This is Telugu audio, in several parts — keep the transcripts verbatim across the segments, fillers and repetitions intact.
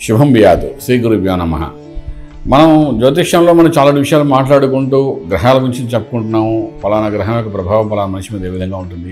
శుభం వ్యాధు శ్రీ గురుభ్యో నమః. మనం జ్యోతిష్యంలో మనం చాలా విషయాలు మాట్లాడుకుంటూ గ్రహాల గురించి చెప్పుకుంటున్నాము. ఫలానా గ్రహం యొక్క ప్రభావం ఫలానా మనిషి మీద ఏ విధంగా ఉంటుంది,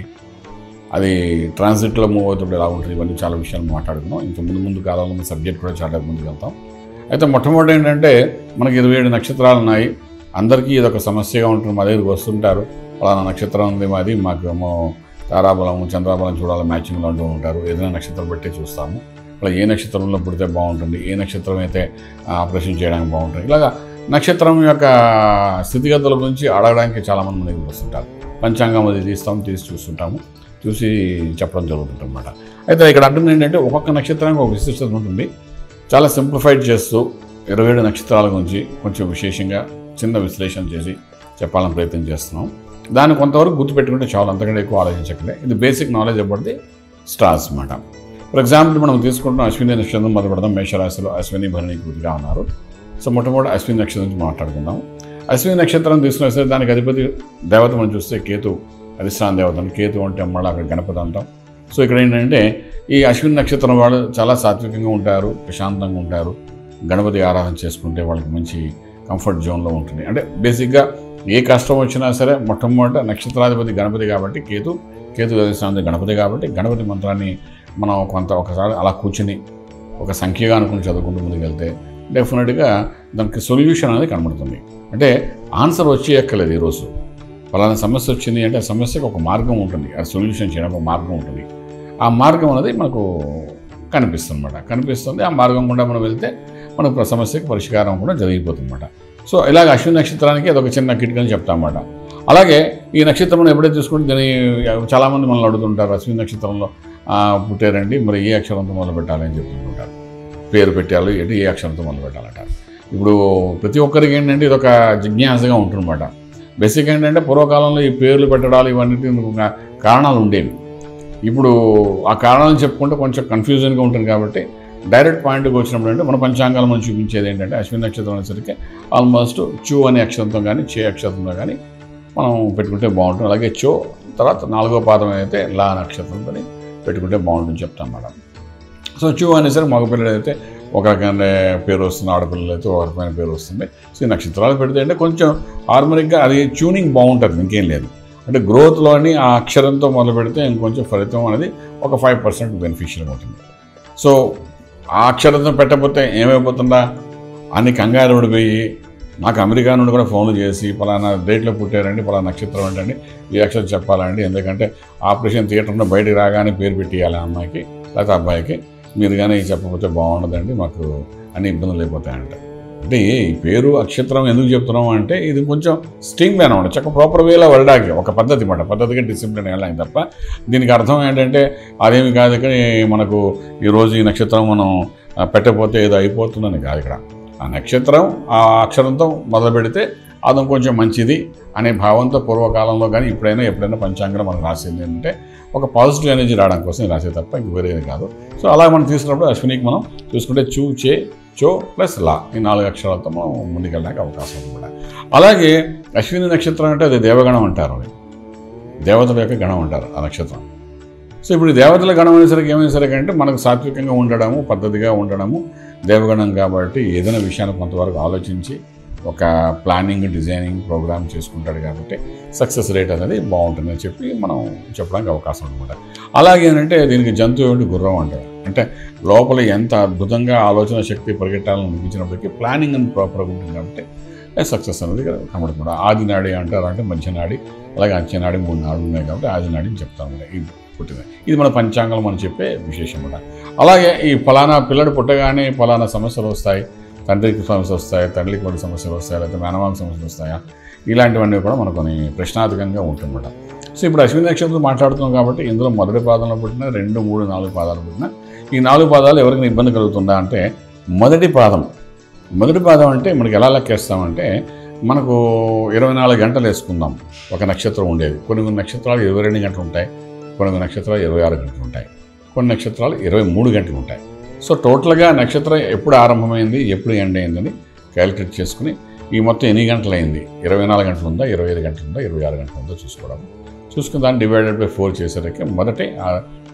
అది ట్రాన్సిట్లో మూవ్ అవుతుంటే ఎలా ఉంటుంది, ఇవన్నీ చాలా విషయాలు మాట్లాడుకున్నాం. ఇంక ముందు ముందు కాలంలో మన సబ్జెక్ట్ కూడా చాలా ముందుకు వెళ్తాం. అయితే మొట్టమొదటి ఏంటంటే మనకి ఇరవై ఏడు నక్షత్రాలు ఉన్నాయి. అందరికీ ఇది ఒక సమస్యగా ఉంటుంది. మా దగ్గరికి వస్తుంటారు, ఫలానా నక్షత్రం ఉంది మాది, మాకేమో తారాబలం చంద్రాబలం చూడాలి, మ్యాచింగ్లో అంటూ ఉంటారు. ఏదైనా నక్షత్రం బట్టే చూస్తాము. అలా ఏ నక్షత్రంలో పుడితే బాగుంటుంది, ఏ నక్షత్రం అయితే ఆపరేషన్ చేయడానికి బాగుంటుంది, ఇలాగా నక్షత్రం యొక్క స్థితిగతుల గురించి అడగడానికి చాలామంది మన దగ్గరికి వస్తుంటారు. పంచాంగం అది తీస్తాము, తీసి చూస్తుంటాము, చూసి చెప్పడం జరుగుతుంది అన్నమాట. అయితే ఇక్కడ అంటుంది ఏంటంటే ఒక్కొక్క నక్షత్రానికి ఒక విశిష్టత ఉంటుంది. చాలా సింప్లిఫైడ్ చేస్తూ ఇరవై ఏడు నక్షత్రాల గురించి కొంచెం విశేషంగా చిన్న విశ్లేషణ చేసి చెప్పాలని ప్రయత్నం చేస్తున్నాం. దాన్ని కొంతవరకు గుర్తుపెట్టుకుంటే చాలా, అంతకంటే ఎక్కువ ఆలోచించకండి. ఇది basic knowledge about the stars అన్నమాట. ఫర్ ఎగ్జాంపుల్ మనం తీసుకుంటున్నాం అశ్విని నక్షత్రం మొదలు పెడదాం. మేషరాశిలో అశ్విని భరణి కృతిగా ఉన్నారు. సో మొట్టమొదటి అశ్విని నక్షత్రం నుంచి మాట్లాడుకుందాం. అశ్విని నక్షత్రం తీసుకున్న సరే దానికి అధిపతి దేవత మనం చూస్తే కేతు అధిష్టాన దేవత. కేతు అంటే మళ్ళీ అక్కడ గణపతి అంటాం. సో ఇక్కడ ఏంటంటే ఈ అశ్విని నక్షత్రం వాళ్ళు చాలా సాత్వికంగా ఉంటారు, ప్రశాంతంగా ఉంటారు. గణపతి ఆరాధన చేసుకుంటే వాళ్ళకి మంచి కంఫర్ట్ జోన్లో ఉంటుంది. అంటే బేసిక్గా ఏ కష్టం వచ్చినా సరే మొట్టమొదట నక్షత్రాధిపతి గణపతి కాబట్టి కేతు కేతు అధిష్టాన గణపతి కాబట్టి గణపతి మంత్రాన్ని మనం కొంత ఒకసారి అలా కూర్చుని ఒక సంఖ్యగా అనుకుని చదువుకుంటూ ముందుకెళ్తే డెఫినెట్గా దానికి సొల్యూషన్ అనేది కనబడుతుంది. అంటే ఆన్సర్ వచ్చి ఎక్కలేదు. ఈరోజు ఫలానా సమస్య వచ్చింది అంటే ఆ సమస్యకు ఒక మార్గం ఉంటుంది, ఆ సొల్యూషన్ చేయడానికి ఒక మార్గం ఉంటుంది. ఆ మార్గం అనేది మనకు కనిపిస్తుంది అన్నమాట. కనిపిస్తుంది ఆ మార్గం గుండా మనం వెళ్తే మనకు సమస్యకు పరిష్కారం కూడా జరిగిపోతుంది అన్నమాట. సో ఇలాగ అశ్విని నక్షత్రానికి అదొక చిన్న కిట్ అని చెప్తామన్నమాట. అలాగే ఈ నక్షత్రం ఎప్పుడైతే చూసుకుంటే దీని చాలామంది మనల్ని అడుగుతుంటారు, అశ్విని నక్షత్రంలో పుట్టారండి, మరి ఏ అక్షరంతో మొదలు పెట్టాలని చెప్తుంటారు. పేరు పెట్టాలి అంటే ఏ అక్షరంతో మొదలు పెట్టాలంటారు. ఇప్పుడు ప్రతి ఒక్కరికి ఏంటంటే ఇది ఒక జిజ్ఞాసగా ఉంటుందన్నమాట. బేసిక్ ఏంటంటే పూర్వకాలంలో ఈ పేర్లు పెట్టడాలు ఇవన్నీ కారణాలు ఉండేవి. ఇప్పుడు ఆ కారణాలను చెప్పుకుంటే కొంచెం కన్ఫ్యూజన్గా ఉంటుంది. కాబట్టి డైరెక్ట్ పాయింట్కి వచ్చినప్పుడు అంటే మన పంచాంగాలు మనం చూపించేది ఏంటంటే అశ్విని నక్షత్రం అనేసరికి ఆల్మోస్ట్ చూ అనే అక్షరంతో కానీ చే అక్షరంతో కానీ మనం పెట్టుకుంటే బాగుంటుంది. అలాగే చో తర్వాత నాలుగో పాదం అయితే లా నక్షత్రంతో పెట్టుకుంటే బాగుంటుంది చెప్తాం మేడం. సో చూ అనేసరికి మగపిల్లలు అయితే ఒక రకమైన పేరు వస్తుంది, ఆడపిల్లలు అయితే ఒక రకమైన పేరు వస్తుంది. సో ఈ నక్షత్రాలు పెడితే అంటే కొంచెం హార్మోనిక్గా అది ట్యూనింగ్ బాగుంటుంది, ఇంకేం లేదు. అంటే గ్రోత్లోని ఆ అక్షరంతో మొదలు పెడితే ఇంకొంచెం ఫలితం అనేది ఒక ఫైవ్ పర్సెంట్ బెనిఫిషియల్గా ఉంటుంది. సో ఆ అక్షరంతో పెట్టకపోతే ఏమైపోతుందా అని కంగారు పడిపోయి నాకు అమెరికా నుండి కూడా ఫోన్లు చేసి పలానా డేట్లో పుట్టారండి, పలానా నక్షత్రం ఏంటండి, ఈ అక్షరం చెప్పాలండి, ఎందుకంటే ఆపరేషన్ థియేటర్ నుండి బయటకు రాగానే పేరు పెట్టేయాలి అమ్మాయికి లేకపోతే అబ్బాయికి, మీరు కానీ చెప్పకపోతే బాగుండదండి, మాకు అన్ని ఇబ్బందులు అయిపోతాయంట. అంటే ఈ పేరు అక్షత్రం ఎందుకు చెప్తున్నాం అంటే ఇది కొంచెం స్ట్రింగ్ అనమాట, చక్క ప్రాపర్ వేలో వెళ్ళడానికి ఒక పద్ధతి అన్నమాట. పద్ధతిగా డిసిప్లిన్ వెళ్ళాలి తప్ప దీనికి అర్థం ఏంటంటే అదేమి కాదు. కానీ మనకు ఈరోజు ఈ నక్షత్రం మనం పెట్టకపోతే ఏదో అయిపోతుందని కాదు. ఇక్కడ ఆ నక్షత్రం ఆ అక్షరంతో మొదలు పెడితే అది కొంచెం మంచిది అనే భావంతో పూర్వకాలంలో కానీ ఇప్పుడైనా ఎప్పుడైనా పంచాంగం మనం రాసింది అంటే ఒక పాజిటివ్ ఎనర్జీ రావడం కోసం రాసేది తప్ప ఇంక వేరేది కాదు. సో అలా మనం తీసుకున్నప్పుడు అశ్వినికి మనం చూసుకుంటే చూ చే చో ప్లస్ లా ఈ నాలుగు అక్షరాలతో మనం ముందుకెళ్ళడానికి అవకాశం ఉంది కూడా. అలాగే అశ్విని నక్షత్రం అంటే అది దేవగణం అంటారు, అది దేవతల యొక్క గణం అంటారు ఆ నక్షత్రం. సో ఇప్పుడు దేవతల గణం అనేసరికి ఏమైసరికి అంటే మనకు సాత్వికంగా ఉండడము, పద్ధతిగా ఉండడము, దేవగణం కాబట్టి ఏదైనా విషయాన్ని కొంతవరకు ఆలోచించి ఒక ప్లానింగ్ డిజైనింగ్ ప్రోగ్రామ్ చేసుకుంటాడు కాబట్టి సక్సెస్ రేట్ అనేది బాగుంటుందని చెప్పి మనం చెప్పడానికి అవకాశం అనమాట. అలాగే ఏంటంటే దీనికి జంతువు ఏమిటి గుర్రం అంటారు. అంటే లోపల ఎంత అద్భుతంగా ఆలోచన శక్తి పరిగెట్టాలని అనిపించినప్పటికీ ప్లానింగ్ అని ప్రాపర్గా ఉంటుంది కాబట్టి సక్సెస్ అనేది కనబడుతుంది. ఆది నాడి అంటారు, అంటే మధ్య నాడి, అలాగే అంచెనాడి మూడు నాడులు ఉన్నాయి కాబట్టి ఆది నాడి అని చెప్తాము. ఇది పుట్టింది, ఇది మన పంచాంగం మనం చెప్పే విశేషం కూడా. అలాగే ఈ ఫలానా పిల్లడు పుట్టగానే ఫలానా సమస్యలు వస్తాయి, తండ్రికి సమస్యలు వస్తాయి, తల్లికి కొన్ని సమస్యలు వస్తాయి, లేకపోతే మేనమామ సమస్యలు వస్తాయా, ఇలాంటివన్నీ కూడా మనకు కొన్ని ప్రశ్నార్థకంగా ఉంటుందన్నమాట. సో ఇప్పుడు అశ్విని నక్షత్రం మాట్లాడుతున్నాం కాబట్టి ఇందులో మొదటి పాదంలో పుట్టిన రెండు మూడు నాలుగు పాదాలు పుట్టిన ఈ నాలుగు పాదాలు ఎవరికైనా ఇబ్బంది కలుగుతుందా అంటే మొదటి పాదం మొదటి పాదం అంటే మనకి ఎలా లెక్కేస్తామంటే మనకు ఇరవై నాలుగు గంటలు వేసుకుందాం ఒక నక్షత్రం ఉండేది. కొన్ని కొన్ని నక్షత్రాలు ఇరవై రెండు గంటలు ఉంటాయి, కొన్ని కొన్ని నక్షత్రాలు ఇరవై ఆరు గంటలు ఉంటాయి, కొన్ని నక్షత్రాలు ఇరవై మూడు గంటలు ఉంటాయి. సో టోటల్గా నక్షత్రం ఎప్పుడు ఆరంభమైంది ఎప్పుడు ఎండ్ అయిందని క్యాలిక్యులేట్ చేసుకుని ఈ మొత్తం ఎన్ని గంటలు అయింది, ఇరవై నాలుగు గంటలు ఉందా, ఇరవై ఐదు గంటలు ఉందా, ఇరవై ఆరు గంటలు ఉందా చూసుకోవడం. చూసుకుని దాన్ని డివైడెడ్ బై ఫోర్ చేసేసరికి మొదటి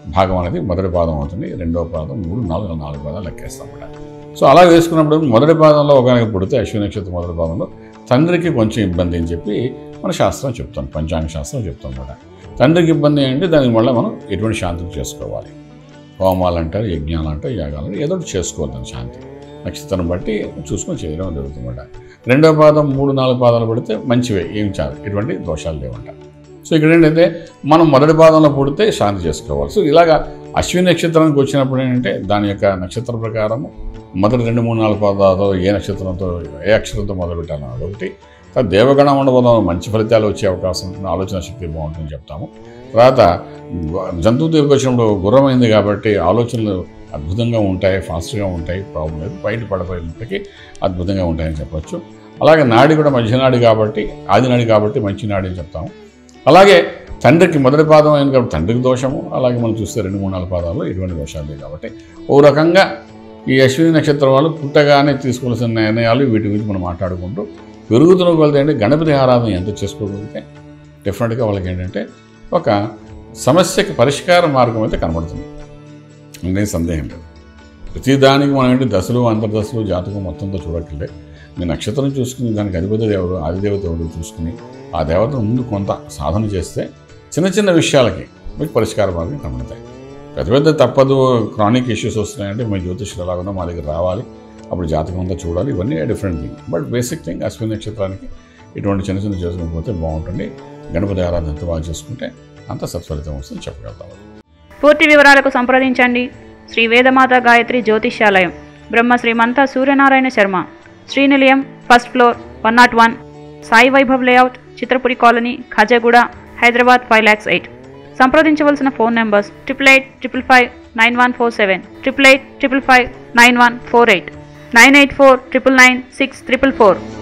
భాగం అనేది మొదటి పాదం అవుతుంది. రెండో పాదం మూడు నాలుగు నాలుగు పాదాలు లెక్కేస్తాం అన్నమాట. సో అలా వేసుకున్నప్పుడు మొదటి పాదంలో ఒకరికి పుడితే అశ్విని నక్షత్రం మొదటి పాదంలో తండ్రికి కొంచెం ఇబ్బంది అని చెప్పి మన శాస్త్రం చెప్తాం, పంచాంగ శాస్త్రం చెప్తాం అన్నమాట. తండ్రికి ఇబ్బంది ఏంటి, దానికి వల్ల మనం ఎటువంటి శాంతిని చేసుకోవాలి, హోమాలు అంటారు, యజ్ఞాలు అంటారు, యాగాలు అంటారు, ఏదో ఒకటి చేసుకోవాలి. దాని శాంతి నక్షత్రం బట్టి చూసుకొని చేయడం జరుగుతుందన్నమాట. రెండో పాదం మూడు నాలుగు పాదాలు పడితే మంచివే, ఏం చాలు, ఎటువంటి దోషాలు లేవంట. సో ఇక్కడ ఏంటంటే మనం మొదటి పాదంలో పుడితే శాంతి చేసుకోవాలి. సో ఇలాగా అశ్విని నక్షత్రానికి వచ్చినప్పుడు ఏంటంటే దాని యొక్క నక్షత్ర ప్రకారము మొదటి రెండు మూడు నాలుగు పాదాలతో ఏ నక్షత్రంతో ఏ అక్షరంతో మొదలు పెట్టాలన్నది ఒకటి. దేవగణం ఉండబోదాం మంచి ఫలితాలు వచ్చే అవకాశం ఉంటుంది, ఆలోచన శక్తి బాగుంటుందని చెప్తాము. తర్వాత జంతువు తీరుకు వచ్చినప్పుడు గుర్రమైంది కాబట్టి ఆలోచనలు అద్భుతంగా ఉంటాయి, ఫాస్ట్గా ఉంటాయి, ప్రాబ్లం లేదు, బయట పడిపోయినప్పటికీ అద్భుతంగా ఉంటాయని చెప్పచ్చు. అలాగే నాడి కూడా మధ్యనాడి కాబట్టి ఆదినాడి కాబట్టి మంచి నాడి అని చెప్తాము. అలాగే తండ్రికి మొదటి పాదం అయింది కాబట్టి తండ్రికి దోషము, అలాగే మనం చూస్తే రెండు మూడు నాలుగు పాదాల్లో ఎటువంటి దోషాలు లేవు కాబట్టి ఓ రకంగా ఈ అశ్విని నక్షత్రం వాళ్ళు పుట్టగానే తీసుకోవాల్సిన నిర్ణయాలు వీటి గురించి మనం మాట్లాడుకుంటూ పెరుగుతున్న కొలది అంటే గణపతి ఆరాధన ఎంత చేసుకోగలిగితే డెఫినెట్గా వాళ్ళకి ఏంటంటే ఒక సమస్యకి పరిష్కార మార్గం అయితే కనబడుతుంది, అంటే సందేహం లేదు. ప్రతిదానికి మనం ఏంటి దశలు అంతర్దశలు జాతకం మొత్తంతో చూడట్లే, మీ నక్షత్రం చూసుకుని దానికి అధిపతి దేవుడు ఆదిదేవత ఎవరు చూసుకుని ఆ దేవతను ముందు కొంత సాధన చేస్తే చిన్న చిన్న విషయాలకి మీకు పరిష్కార మార్గం కనబడతాయి. పెద్ద పెద్ద తప్పదు క్రానిక్ ఇష్యూస్ వస్తున్నాయంటే మీ జ్యోతిష్యులు ఎలాగున్నా మా దగ్గర రావాలి, అప్పుడు జాతకం అంతా చూడాలి, ఇవన్నీ different thing. But basic thing Ashwini నక్షత్రానికి ఇటువంటి చిన్న చిన్న చేసుకోకపోతే బాగుంటుంది. గణపతి ఆరాధన ఎంత బాగా చేసుకుంటే అంత సత్ఫలితం వస్తుంది చెప్పగలుగుతాము. పూర్తి వివరాలకు సంప్రదించండి శ్రీ వేదమాత గాయత్రి జ్యోతిష్యాలయం, బ్రహ్మ Shri మంతా Suryanarayana Sharma, Sri Nilayam, first floor, one not one, Sai Vaibhav layout, Chitrapuri colony, Khajaguda, Hyderabad five lakhs eight. సంప్రదించవలసిన phone numbers triple eight triple five nine one four seven, triple eight triple five nine one four eight, nine eight four triple nine six triple four.